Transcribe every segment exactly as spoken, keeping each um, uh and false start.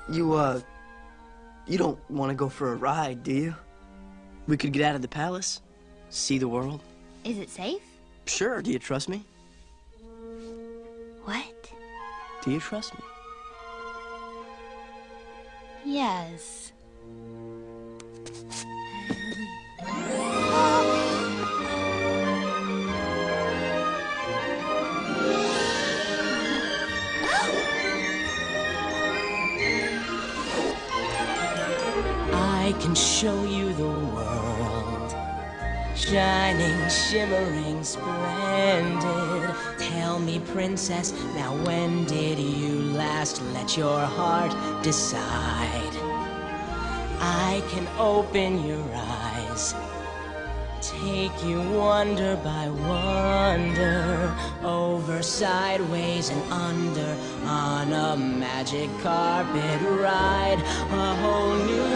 You, uh, you don't want to go for a ride, do you? We could get out of the palace, see the world. Is it safe? Sure. Do you trust me? What? Do you trust me? Yes. I can show you the world, shining, shimmering, splendid. Tell me, princess, now when did you last let your heart decide? I can open your eyes, take you wonder by wonder, over, sideways, and under, on a magic carpet ride. A whole new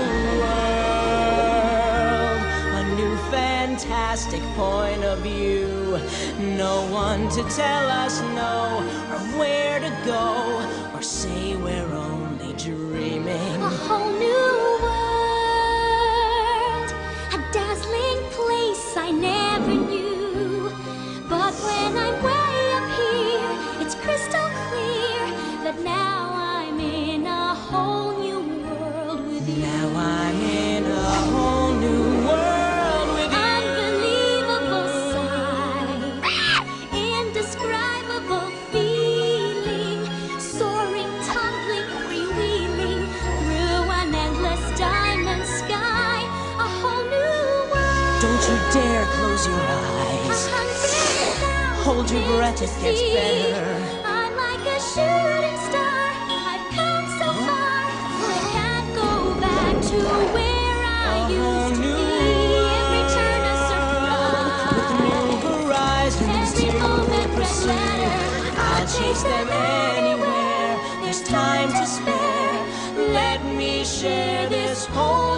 world, a new fantastic point of view. No one to tell us no, or where to go, or say we're only dreaming. A whole new world, a dazzling place I never knew. But when I'm way up here, it's crystal clear that now I'm in a whole new world with you. Now I'm in a whole new world with you. Unbelievable sight, indescribable feeling, soaring, tumbling, freewheeling through an endless diamond sky. A whole new world. Don't you dare close your eyes. Hold your breath, it gets better. I'm like a shooting star. I've come so far. I can't go back to where I used to be. Every turn a surprise. New horizons Every to moment pursue. better. I'll chase them anywhere. There's time to spare. Let me share this whole